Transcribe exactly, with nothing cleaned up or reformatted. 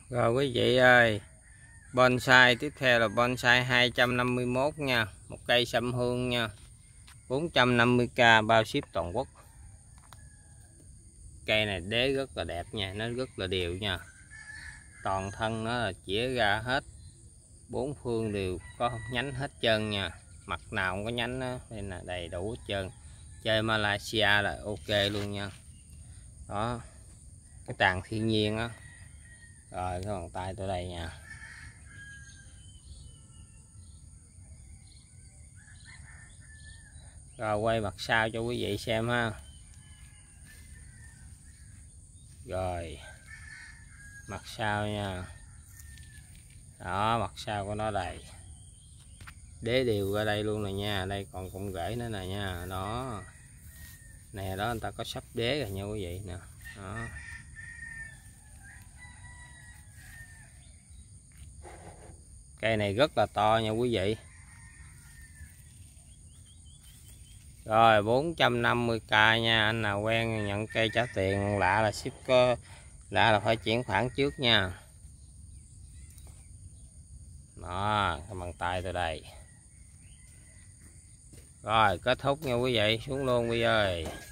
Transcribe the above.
Rồi quý vị ơi, bonsai tiếp theo là bonsai hai trăm năm mươi mốt nha, một cây sâm hương nha, bốn trăm năm mươi k bao ship toàn quốc. Cây này đế rất là đẹp nha, nó rất là đều nha, toàn thân nó là chĩa ra hết, bốn phương đều có nhánh hết trơn nha, mặt nào không có nhánh đó, đây là đầy đủ hết trơn. Chơi Malaysia là ok luôn nha. Đó, cái tàn thiên nhiên á. Rồi cái bàn tay tôi đây nha. Rồi quay mặt sau cho quý vị xem ha. Rồi mặt sau nha. Đó, mặt sau của nó đây, đế đều ra đây luôn nè nha. Đây còn cụm rễ nữa nè nha. Đó nè, đó người ta có sắp đế rồi nha quý vị nè. Đó, cây này rất là to nha quý vị. Rồi bốn trăm năm mươi k nha. Anh nào quen nhận cây trả tiền, lạ là ship, có lạ là phải chuyển khoản trước nha. Đó, cái bàn tay tôi đây. Rồi kết thúc nha quý vị, xuống luôn quý vị ơi.